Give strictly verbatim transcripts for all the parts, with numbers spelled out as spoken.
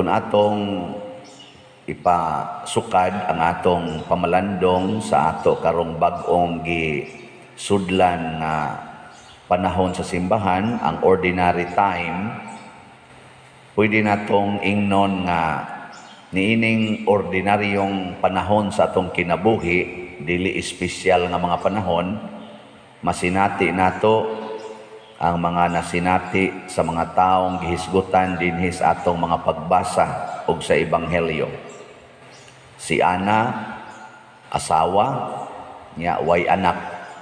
kung atong ipasukad ang atong pamalandong sa ato karong bag-ong gisudlan nga panahon sa simbahan, ang ordinary time, pwede natong ingnon nga niining ordinaryong panahon sa atong kinabuhi, dili espesyal nga mga panahon, masinati nato ang mga nasinati sa mga taong gihisgutan dinhi sa atong mga pagbasa ug sa ebanghelyo. Si Ana, asawa niya, way anak.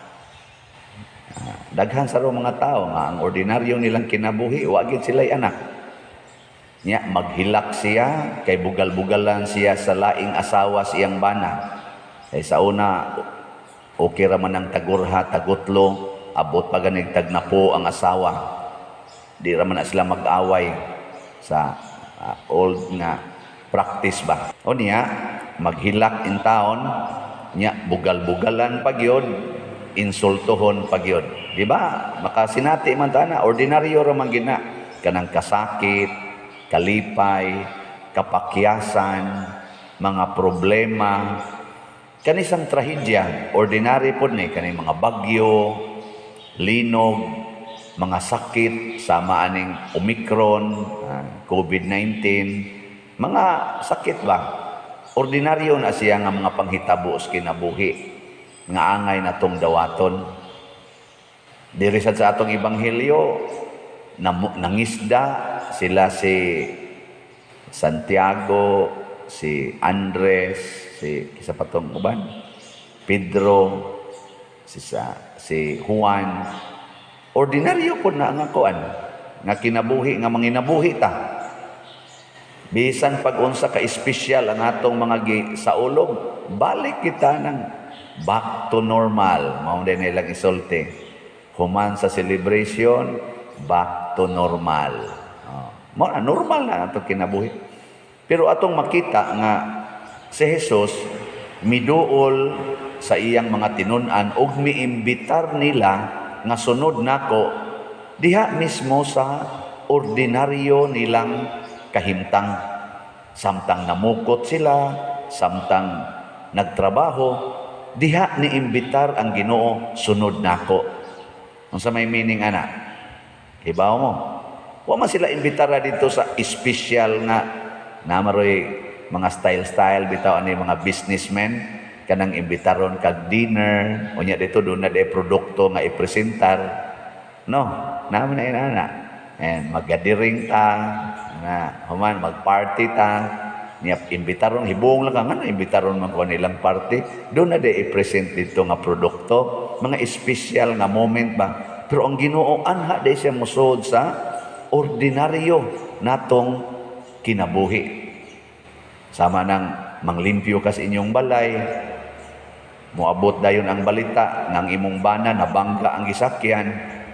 Daghan sa mga tao nga ang ordinaryo nilang kinabuhi, wa gid sila'y anak. Nya maghilak siya kay bugal-bugalan siya sa laing asawa siyang bana. Kay sa una okay ra man ang tagurha, tagutlo, abot pa ganig tagnapo ang asawa. Di ra man na sila mag-away sa uh, old nga practice ba. O niya maghilak in town, nya bugal-bugalan pagyod, insultohon pagyod. Di ba? Makasinati man tana, ordinaryo ra man gina kanang kasakit, kalipay, kapakyasan, mga problema, kanisang trahedya, ordinary po ni, kaning mga bagyo, linog, mga sakit, sama aning Omicron, uh, COVID nineteen, mga sakit ba? Ordinaryo na siya nga mga panghitabo sa kinabuhi, nga angay na tong dawaton. Diri sa atong ebanghelyo, nangisda sila si Santiago, si Andres, si isa pa tong uban, Pedro, si sa, si Juan. Ordinaryo po na nga kuan, nga kinabuhi, nga manginabuhi ta. Bisan pag-unsa ka espesyal ang atong mga gi, sa ulog, balik kita ng back to normal. Mao din nilang isulti. Human sa celebration, back to normal. Oh. Normal na atong kinabuhi. Pero atong makita nga si Jesus miduol sa iyang mga tinun-an ug miimbitar nila nga sunod nako diha mismo sa ordinaryo nilang kahimtang. Samtang namukot sila, samtang nagtrabaho, diha ni imbitar ang Ginoo, sunod nako. Unsa may meaning ana? Hibaw mo. Wa man sila imbitara dito sa espesyal nga namaroy mga style-style bitaw ani mga businessmen kanang imbitaron kag dinner unya dito do na day produkto nga ipresentar. No, naman na inana. And magadiring ta na human magparty ta niya imbitaron hibong lang nga imbitaron man ko nilang party do na day i-present dito nga produkto, mga espesyal nga moment ba. Pero ang Ginoo anha day siya musod sa ordinaryo natong kinabuhi. Sama nang manglimpyo ka sa inyong balay, muabot dayon ang balita ng imong bana nabangga ang gisakyan.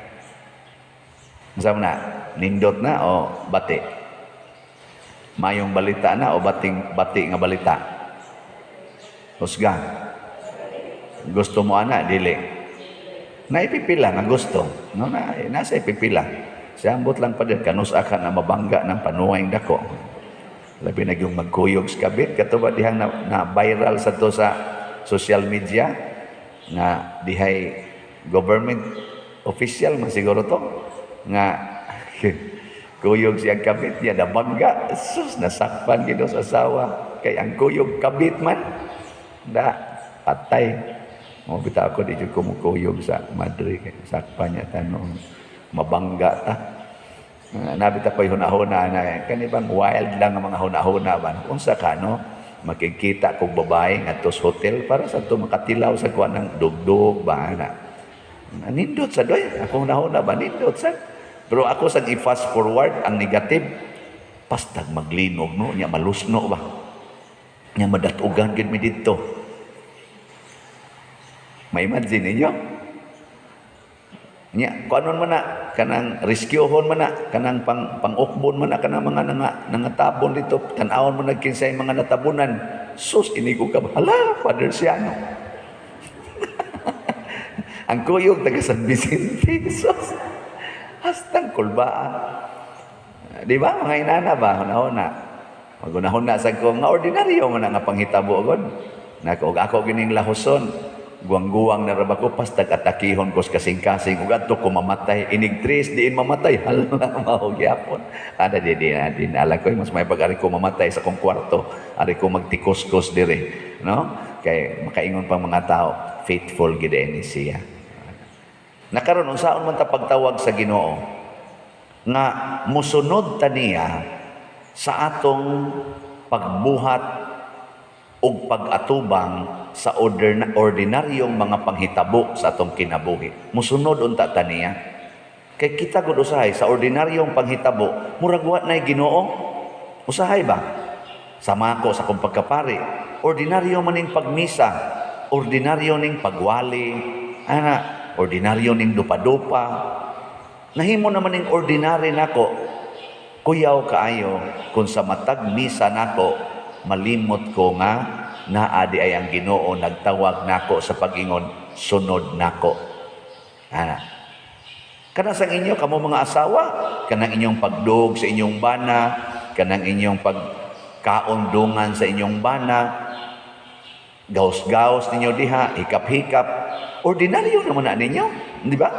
Sama na, nindot na o bati? Mayong balita na o bating bati nga balita? Husga. Gusto mo ana dili? Naipipila nga gusto. No na nasa ipipila. Siambot lang pa din kanus aka na mabangga ng panuwing dako. Labi na yung magkuyog sa kabit katuba dihang na, na viral sa to sa social media nga dihay government official man siguro to nga kuyog siya kabit niya na bangga. Sus, nasakpan gino sa asawa kay ang kuyog kabit man da patay. Mo bitaw ako di jud ko mukuyog sa madre kay sakpan niya tanong mabangga ta. Uh, nabita ko yung hunahuna na kanibang wild lang ang mga hunahuna ba unsa ka no makikita kog babae ngadto sa hotel para sa to makatilaw sa kuan ng dugdog ba na nindot sa doy ako hunahuna ba nindot sa pero ako sa i-fast forward ang negative pastag maglinog no nya malusno ba nya madatugan gid mi didto may imagine niyo nya kuanon man na kanang rescuehon man na kanang pang pangukbon man na kanang mga nga nangatabon dito tan-awon mo nagkinsay mga natabunan sus ini ko ka hala Father Siano ang kuyog taga San Vicente sus hastang kulbaa di ba mga inana ba na Magunahon na sa ko nga ordinaryo man nga panghitabo god. Nako ako gining lahuson. Guwang-guwang na raba ko pas tag-atakihon ko kasing-kasing ug adto ko mamatay inig tres diin mamatay hala mao gyapon. Ada di di din ala ko mas may pag-ari ko mamatay sa kong kwarto. Ari ko magtikos-kos dire, no? Kay makaingon pang mga tao, faithful gid ni siya. Nakaron unsaon man ta pagtawag sa Ginoo nga musunod ta niya sa atong pagbuhat ug pag-atubang sa order ordinaryong mga panghitabo sa atong kinabuhi. Musunod unta ta niya. Kay kita gud usahay sa ordinaryong panghitabo, murag wa nay Ginoo. Usahay ba? Sama ko sa kong pagkapari. Ordinaryo man ning pagmisa, ordinaryo ning pagwali, ana, ordinaryo ning dupa-dupa. Nahimo naman ning ordinary nako. Kuyaw kaayo kung sa matag misa nako malimot ko nga naa di ay ang Ginoo nagtawag nako sa pag-ingon sunod nako. Ana. Kana sa inyo kamo mga asawa, kanang inyong pagdug sa inyong bana, kanang inyong pagkaondungan sa inyong bana, gaos-gaos ninyo diha, hikap-hikap, ordinaryo naman na ninyo, di ba?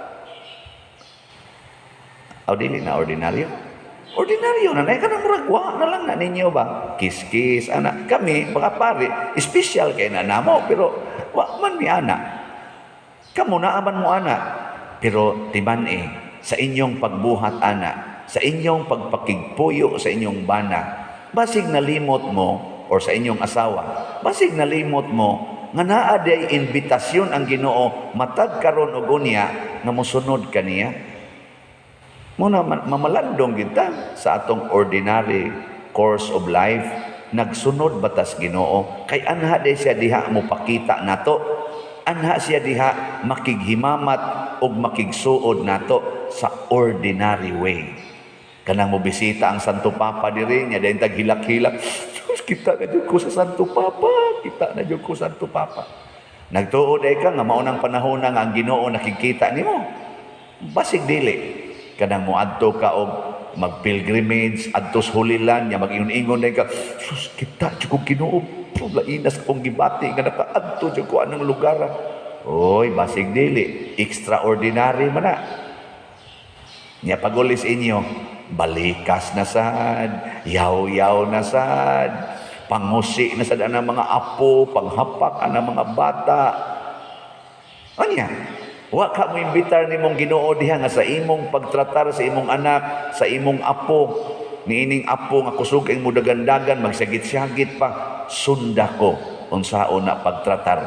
O dili na ordinaryo. Ordinaryo na, ka nang muragwa na lang na ninyo ba? Kiss-kiss, anak. Kami, mga pare, special kay na namo, pero wa man mi anak. Kamu na aman mo anak. Pero timan eh, sa inyong pagbuhat anak, sa inyong pagpakigpuyo sa inyong bana, basig nalimot mo, or sa inyong asawa, basig nalimot mo, nga naa day invitasyon ang Ginoo, matag karon og unya, nga mosunod kaniya. Muna mamalandong kita sa atong ordinary course of life, nagsunod batas Ginoo, kay anha day siya diha mo pakita nato, anha siya diha makighimamat og makigsuod nato sa ordinary way. Kanang mo bisita ang Santo Papa diri nya dayon tag hilak-hilak, kita na jud ko sa Santo Papa, kita na jud ko sa Santo Papa. Nagtuod ay ka nga maunang panahon na nga ang Ginoo nakikita nimo. Basig dili. Kanang mo adto ka og mag-pilgrimage adto sa Holy Land nya mag-ingon-ingon ka, sus kita jud ko Ginoo, lainas kong gibati nga nakaadto jud ko anang lugar. Oy, basig dili, extraordinary man na. Nya pagulis inyo, balikas na sad, yaw-yaw na sad, pangusi na sad anang mga apo, panghapak anang mga bata. Anya? Wa ka mo imbitar nimong Ginoo diha nga sa imong pagtratar sa imong anak, sa imong apo, niining apo nga kusog ang mudagandagan magsagit-sagit pa, sunda ko unsaon na pagtratar.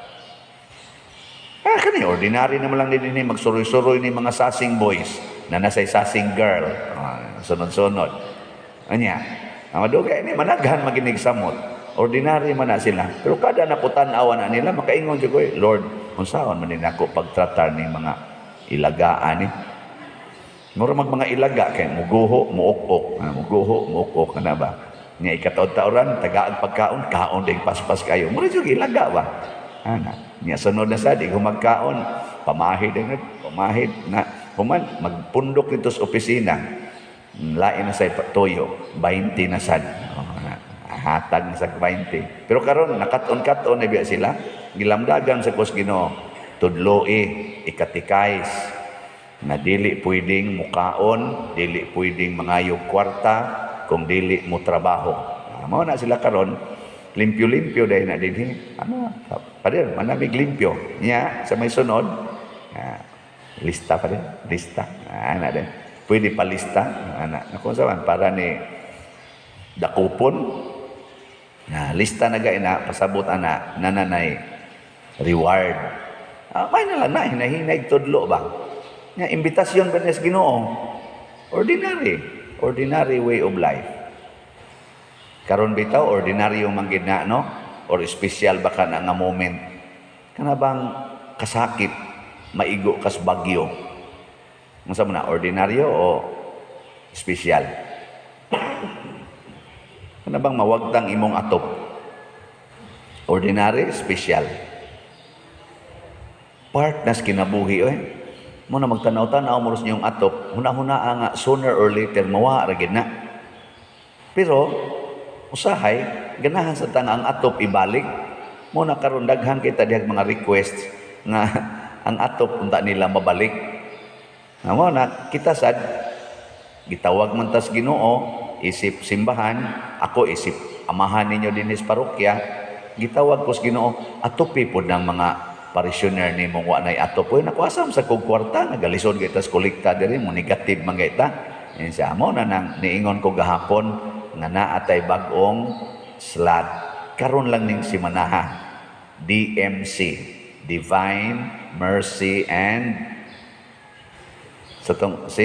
Ah, kani ordinary naman lang din ni magsuroy-suroy ni mga sasing boys na nasay sasing girl. Ah, sunod-sunod. Anya, ang madugay ni managhan maginig samot. Ordinary man na sila. Pero kada naputan-awan na nila, makaingon siya ko, Lord, unsaon man din ako pagtratar ni mga ilagaan ni. Mura mag mga ilaga kay muguho, muukok, ah, muguho, muukok na ba? Nga ikataod-taoran, tagaag pagkaon, kaon din paspas kayo. Mura jud ilaga ba? Ana, nya sunod na sad ig magkaon, pamahid din, pamahid na human magpundok dito sa opisina. Lain na say toyo, twenty na sad. Oh, hatag na sa twenty. Pero karon nakaton-katon na biya sila. Gilamdagan sa kus Ginoo. Tudloi, ikatikais. Na dili pwedeng mukaon, dili pwedeng mangayog kwarta, kung dili mo trabaho. Ah, mao na sila karon, limpyo-limpyo dahil na din. Ano? Padir, manamig limpyo. Nya, sa may sunod, ah, lista pa rin. Lista. Ah, na din. Pwede pa lista. Ana, kung saan, para ni dakupon. Na lista na gay na pasabot ana nananay reward. Ah, may na lang na hinahinay tudlo ba? Nga imbitasyon ba niya sa Ginoo? Ordinary, ordinary way of life. Karon bitaw ordinary yung manggina no or special ba ka na nga moment. Kana bang kasakit maigo kas bagyo? Unsa man na ordinaryo o special? Ano bang mawagtang imong atop? Ordinary, special. Part nas kinabuhi eh. Mo na magtanaw-tanaw mo niyong atop, huna-huna nga sooner or later mawa ra gid na. Pero usahay ganahan sa tangang atop ibalik mo na karon daghan kita dihang mga request nga ang atop unta nila mabalik. Nga mo na kita sad gitawag man tas Ginoo isip simbahan, ako isip amahan ninyo din sa parokya, gitawag ko sa Ginoo, atopi po ng mga parishioner ni mong wanay atop. Uy, nakuasam sa kong kwarta, nagalison kita sa kolekta diri mo, negative man kita. Yan siya mo na nang niingon ko gahapon, nga naatay bagong slot. Karon lang ning simanaha, D M C, Divine Mercy and sa tong si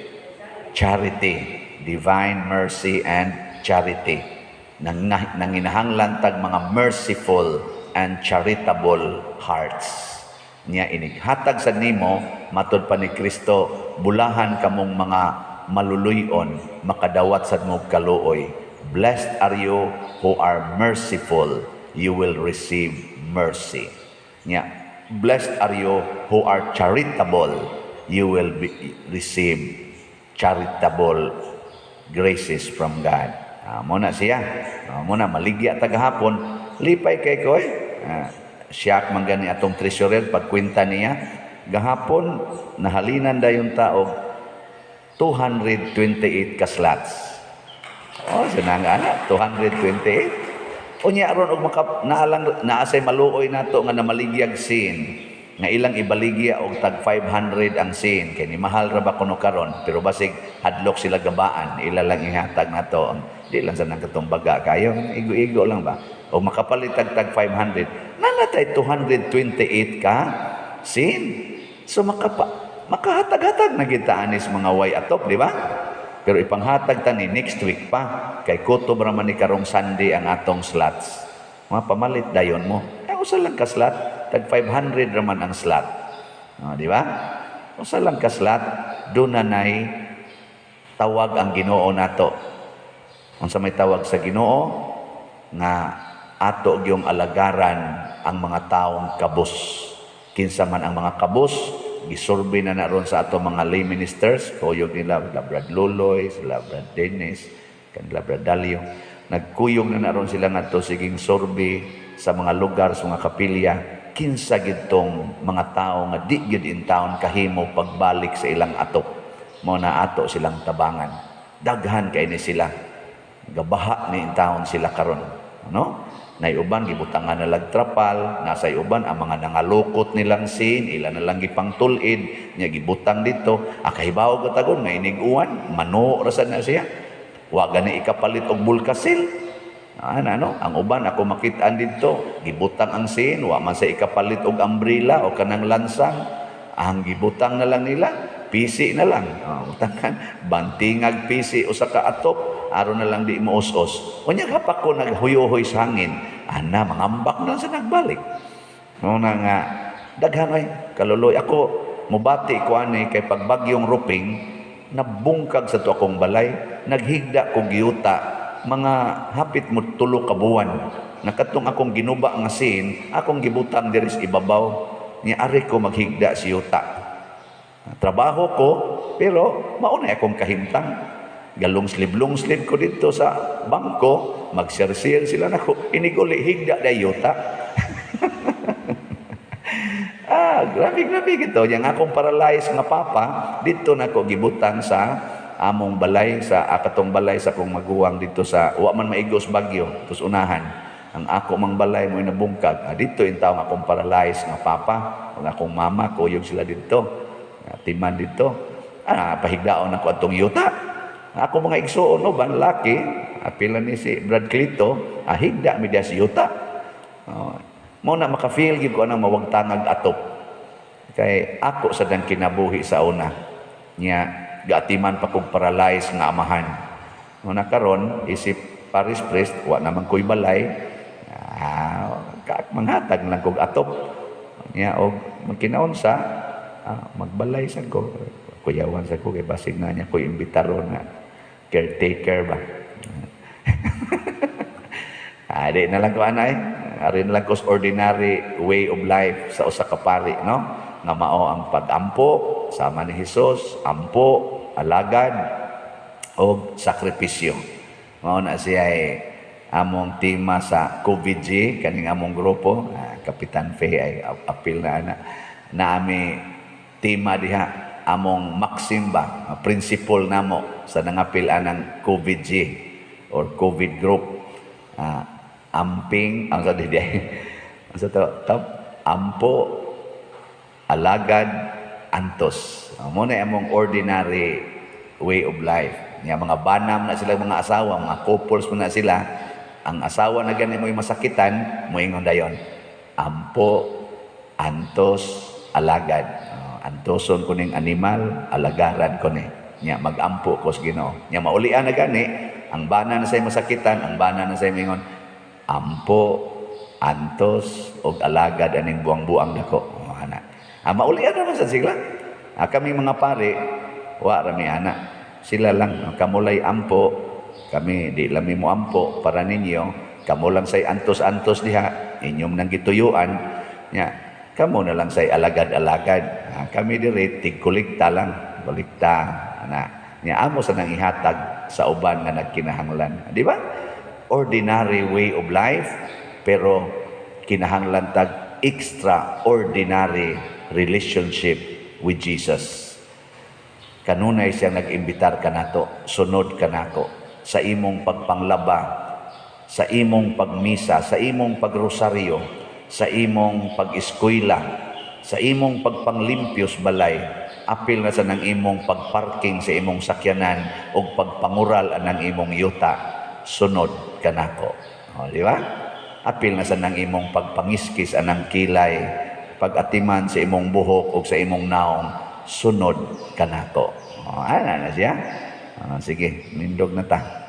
Charity. Divine Mercy and Charity. Nang, nanginahanglan tag mga merciful and charitable hearts. Niya inighatag sa nimo, matod pa ni Kristo, bulahan kamong mga maluluyon, makadawat sa mo kaluoy. Blessed are you who are merciful, you will receive mercy. Niya, blessed are you who are charitable, you will be, receive charitable graces from God. Ah, muna siya. Ah, muna maligya tagahapon. Lipay kay ko eh. Ah, siya man gani atong treasurer pagkwenta niya. Gahapon nahalinan da yung tao two hundred twenty-eight ka slots. Oh, sinang ana two hundred twenty-eight. Unya aron og maka naalang naasay maluoy nato nga namaligyag sin. Nga ilang ibaligya og tag five hundred ang sin kay ni mahal ra ba kuno karon pero basig hadlok sila gabaan ila lang ihatag nato di lang sa nang katumbaga kayo igo-igo lang ba o makapalit tag tag five hundred nanatay two hundred twenty-eight ka sin so makapa makahatag-hatag na kita anis mga way atop di ba pero ipanghatag tani next week pa kay kutob ra man ni karong Sunday ang atong slots mapamalit dayon mo eh usa lang ka slot tag five hundred raman ang slot. No, di ba? Usa lang ka slot, do na nay tawag ang Ginoo nato. Unsa may tawag sa Ginoo nga ato gyung alagaran ang mga taong kabus. Kinsa man ang mga kabus, gisurvey na naron sa ato mga lay ministers, kuyog nila Brad Loloy, sila Brad Dennis, kanila Brad Dalio. Nagkuyog na naron sila ngadto siging survey sa mga lugar sa mga kapilya. Kinsa gitong mga tao nga di gid in town kahimo pagbalik sa ilang atop mo na ato silang tabangan daghan kay ni sila gabaha ni in town sila karon no nay uban gibutangan na lagtrapal nasa uban ang mga nangalukot nilang sin ila na lang gipangtul-id nya gibutang dito akahibaw ko tagon nga iniguan mano ra sad na siya wa gani ikapalit og bulkasil. Ano, ano, ang uban ako makitaan dito, gibutang ang sin, wa man sa ikapalit og umbrella o kanang lansang, ang gibutang na lang nila, pisi na lang. Oh, utangan, bantingag pisi usa ka atop, aron na lang di mo us-us. Unya kapak ko naghuyo-huy sa hangin, ana mangambak na sa nagbalik. Muna nga daghan ay kaluloy ako mubati ko ani kay pagbagyong ruping nabungkag sa to akong balay, naghigda ko giyuta mga hapit mo tulo ka buwan nakatong akong ginuba nga sin akong gibutang diri sa ibabaw ni ari ko maghigda si yuta trabaho ko pero mauna akong kahimtang galong slib-long slib ko dito sa bangko magsirsir sila nako iniguli higda day yuta ah grabe grabe gito yang akong paralyzed nga papa dito nako gibutang sa among balay sa akatong balay sa kong maguwang dito sa wa man maigos bagyo tus unahan ang ako mang balay mo nabungkag ah, dito in taong akong paralyzed nga papa ang akong mama kuyog sila dito timan dito ah pahigdaon ako atong yuta ako mga igsuon no ban laki apila ni si Brad Clito ah higda mi dia si yuta oh, mo na maka-feel gid ko anang mawagtangag atop kay ako sa dang kinabuhi sa una nya gatiman pa kong paralyzed nga amahan. Muna karon isip Paris priest, wa naman ko'y balay, ah, manghatag lang kong atop. Niya, o magkinaon sa, ah, magbalay sa ko. Kuyawan sa ko, kay basig na niya ko'y imbitaron na caretaker ba. ah, di na lang ko anay. Ari na lang ko ordinary way of life sa usa ka pari, no? Nga mao ang pag-ampo, sama ni Jesus, ampo, alagad o sakripisyo. Mao na siya eh, among tema sa COVID G kaning among grupo, ah, Kapitan Faye ay apil na ana naami tema diha among maxim ba, ah, principle namo sa nangapil anang COVID G or COVID group. Ah, amping ang sa diya ang sa to ampo alagad antos. Amo na among ordinary way of life. Nga mga banam na sila mga asawa, mga couples mo na sila. Ang asawa na gani mo'y masakitan, mo ingon dayon. Ampo, antos, alagad. Uh, antoson ko ning animal, alagaran ko ni. Nya magampo ko sa Ginoo. Nya maulian na gani, ang bana na say masakitan, ang bana na say mingon, ampo, antos, og alagad aning buang-buang nako. Oh, ana. Ah, maulian naman sa sila. Ah, kami mga pare, wa rami ana. Sila lang kamulay ampo, kami di lami mo ampo para ninyo, kamo lang say antos-antos diha, inyong nang gituyuan nya, kamo na lang say alagad-alagad. Ah, kami diri tigkulikta lang, kulikta ana. Nya amo sa nang ihatag sa uban nga nagkinahanglan, di ba? Ordinary way of life, pero kinahanglan tag extraordinary relationship with Jesus. Kanunay siya nag-imbitar kanato, sunod kanako sa imong pagpanglaba, sa imong pagmisa, sa imong pagrosaryo, sa imong pag-eskwela, sa imong pagpanglimpyos balay, apil na sa nang imong pagparking sa imong sakyanan o pagpangural anang imong yuta, sunod kanako. O, di ba? Apil na sa nang imong pagpangiskis anang kilay, pag-atiman sa imong buhok o sa imong naong, sunod kanako. O, ano na siya? O, sige, nindog na ta.